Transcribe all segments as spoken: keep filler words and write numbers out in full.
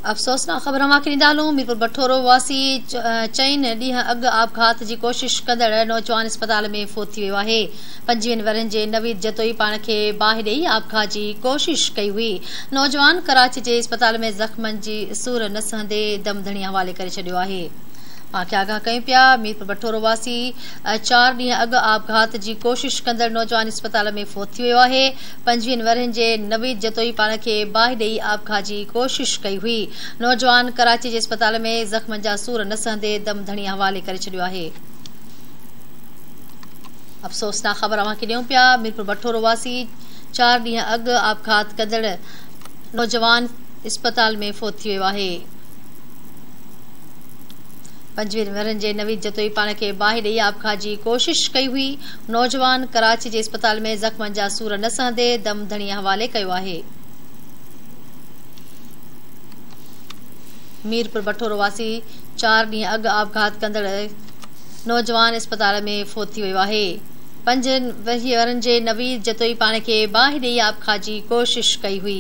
अफ़सोसनाक ख़बर अमां खे ॾींदा हलूं। मीरपुर बठोरो वासी चइनि ॾींहं अॻु आपघात जी कोशिश कंदड़ नौजवान अस्पताल में फोत थी वियो आहे। पंजवीहनि वरनि जे नवीद जतोई पाण खे बाहि ॾेई आपघात जी कोशिश कई हुई। नौजवान कराची जे अस्पताल में ज़ख़्मनि जी सूर न सहंदे दम धणी हवाले करे छॾियो आहे। पाण आगाह कयूं पिया। मीरपुर बठोरो वासी चार ॾींहं अॻु आपघात जी कोशिश कंदड़ नौजवान अस्पताल में फोत थी वियो आहे। पंजवीहनि वरनि जे नवीद जतोई पाण खे बाहि ॾेई आपघात जी कोशिश कई हुई। नौजवान कराची जे अस्पताल में ज़ख़्मनि जा सूर न सहंदे दम धणी हवाले करे छॾियो आहे। अफ़सोसनाक ख़बर अव्हां खे ॾियूं पिया। मीरपुर बठोरो वासी चार ॾींहं अॻु आपघात कंदड़ नौजवान अस्पताल में फोत थी वियो आहे। पंजवीहनि वरनि जे नवीद जतोई पाण खे बाहि ॾेई आपघात जी कोशिश कई हुई। नौजवान कराची जे अस्पताल में ज़ख़्मनि जा सूर न सहंदे दम धणी हवाले कयो आहे। मीरपुर बठोरो वासी चार ॾींहं अॻु आपघात कंदड़ नौजवान अस्पताल में फोत थी वियो आहे। पंजवीह वरनि जे नवीद जतोई पाण खे बाहि ॾेई आपघात जी कोशिश कई हुई।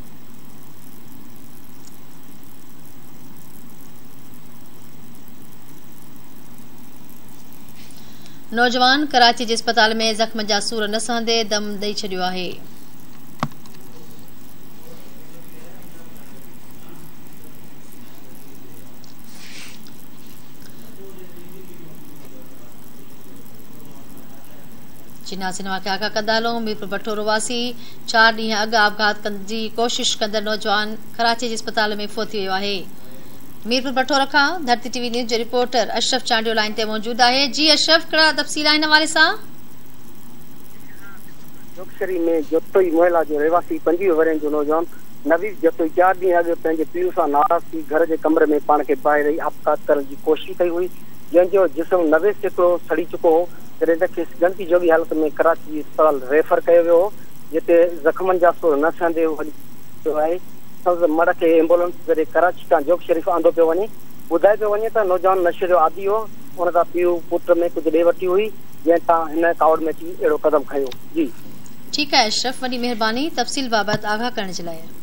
नौजवान कराची जे अस्पताल में ज़ख़्म जा सूर न सहंदे दम ॾेई छॾियो आहे। नाज़रीन वाक़िआ आगाह कंदा हलूं। मीरपुर बठोरो वासी चार ॾींहं अॻु आपघात जी कोशिश कंदड़ नौजवान कराची जे अस्पताल में फोत थी वियो आहे। मीरपुर बठोरो खां धरती टीवी न्यूज़ जो रिपोर्टर अशरफ चांडियो लाइन ते मौजूद आहे। जी अशरफ, कहिड़ा तफ़सील आहिनि हवाले सां? जोगशरी में जतोई मोहल्ला जो रहवासी पंजवीह वरनि जो नौजवान नवीद जतोई चार ॾींहं अॻु पंहिंजे पीउ सां नाराज़ थी घर जे कमरे में पाण खे बाहि ॾेई आपघात करण जी कोशिश कई हुई, जंहिंजो जिस्म नवे सैकड़ो सड़ी चुको हो। जॾहिं हिनखे गणती जोगी हालत में कराची अस्पताल रेफर कयो वियो, जिते ज़ख़्मनि जा सूर न सहंदे वियो आहे। संदसि मड़ खे एम्बुलेंस जॾहिं कराची खां जोग शरीफ़ आंदो पियो वञे। ॿुधाए पियो वञे त नौजवान नशे जो आदी हो। उन खां पीउ पुट में कुझु ॾे वठी हुई, जंहिं तां हिन कावड़ में अची अहिड़ो क़दम खयो। जी ठीकु आहे अशरफ, वॾी महिरबानी तफ़सील बाबति आगाह करण जे लाइ।